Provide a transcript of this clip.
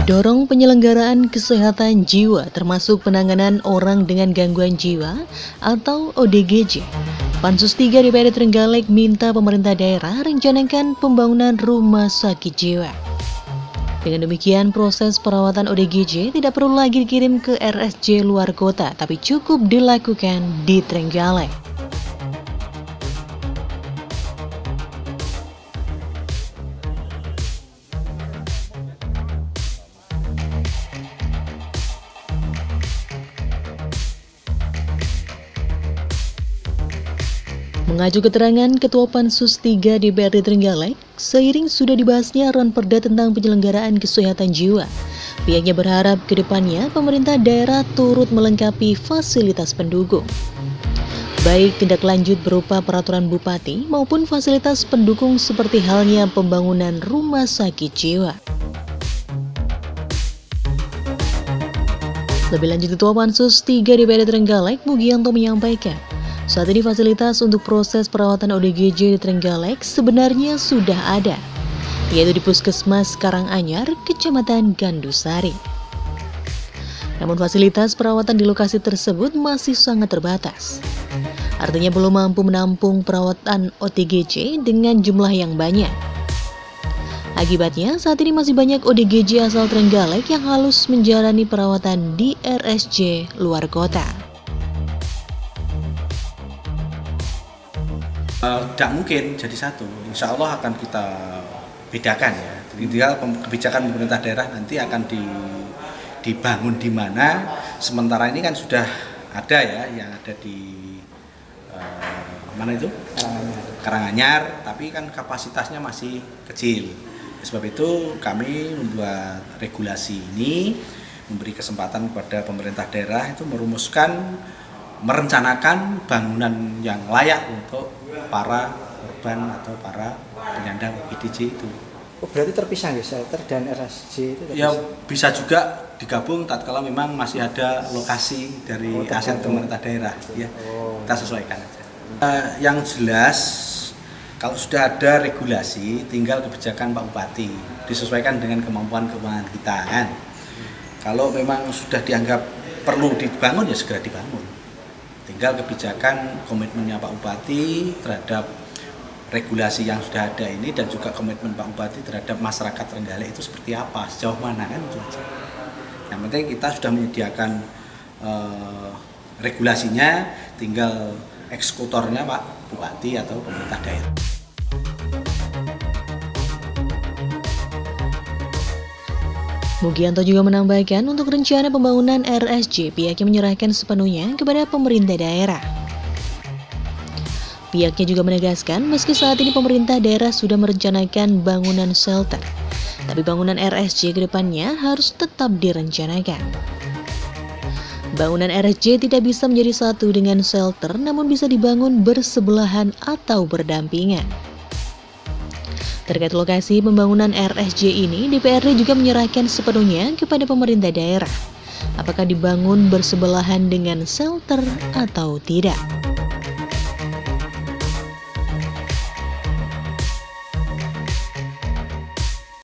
Dorong penyelenggaraan kesehatan jiwa termasuk penanganan orang dengan gangguan jiwa atau ODGJ. Pansus 3 DPRD Trenggalek minta pemerintah daerah rencanakan pembangunan rumah sakit jiwa. Dengan demikian, proses perawatan ODGJ tidak perlu lagi dikirim ke RSJ luar kota, tapi cukup dilakukan di Trenggalek. Mengacu keterangan Ketua Pansus 3 DPRD Trenggalek, seiring sudah dibahasnya Ranperda tentang penyelenggaraan kesehatan jiwa, pihaknya berharap ke depannya pemerintah daerah turut melengkapi fasilitas pendukung. Baik tindak lanjut berupa peraturan bupati maupun fasilitas pendukung seperti halnya pembangunan rumah sakit jiwa. Lebih lanjut, Ketua Pansus 3 DPRD Trenggalek, Mugianto menyampaikan, saat ini fasilitas untuk proses perawatan ODGJ di Trenggalek sebenarnya sudah ada, yaitu di Puskesmas Karanganyar, Kecamatan Gandusari. Namun fasilitas perawatan di lokasi tersebut masih sangat terbatas. Artinya belum mampu menampung perawatan ODGJ dengan jumlah yang banyak. Akibatnya saat ini masih banyak ODGJ asal Trenggalek yang harus menjalani perawatan di RSJ luar kota. Tidak mungkin jadi satu, insya Allah akan kita bedakan ya. Ideal kebijakan pemerintah daerah nanti akan dibangun di mana. Sementara ini kan sudah ada ya, yang ada di mana itu? Karanganyar, tapi kan kapasitasnya masih kecil. Sebab itu kami membuat regulasi ini, memberi kesempatan kepada pemerintah daerah itu merencanakan bangunan yang layak untuk para korban atau para penyandang ODGJ itu. Oh, berarti terpisah ya, shelter dan RSJ itu terpisah? Ya bisa juga digabung tatkala memang masih ada lokasi dari aset pemerintah daerah ya. Kita sesuaikan aja. Yang jelas kalau sudah ada regulasi tinggal kebijakan Pak Bupati disesuaikan dengan kemampuan keuangan kita kan. Kalau memang sudah dianggap perlu dibangun ya segera dibangun. Tinggal kebijakan komitmennya Pak Bupati terhadap regulasi yang sudah ada ini dan juga komitmen Pak Bupati terhadap masyarakat Trenggalek itu seperti apa, sejauh mana kan itu aja. Yang penting kita sudah menyediakan regulasinya, tinggal eksekutornya Pak Bupati atau pemerintah daerah. Mugianto juga menambahkan untuk rencana pembangunan RSJ pihaknya menyerahkan sepenuhnya kepada pemerintah daerah. Pihaknya juga menegaskan meski saat ini pemerintah daerah sudah merencanakan bangunan shelter, tapi bangunan RSJ ke depannya harus tetap direncanakan. Bangunan RSJ tidak bisa menjadi satu dengan shelter, namun bisa dibangun bersebelahan atau berdampingan. Terkait lokasi pembangunan RSJ ini, DPRD juga menyerahkan sepenuhnya kepada pemerintah daerah. Apakah dibangun bersebelahan dengan shelter atau tidak?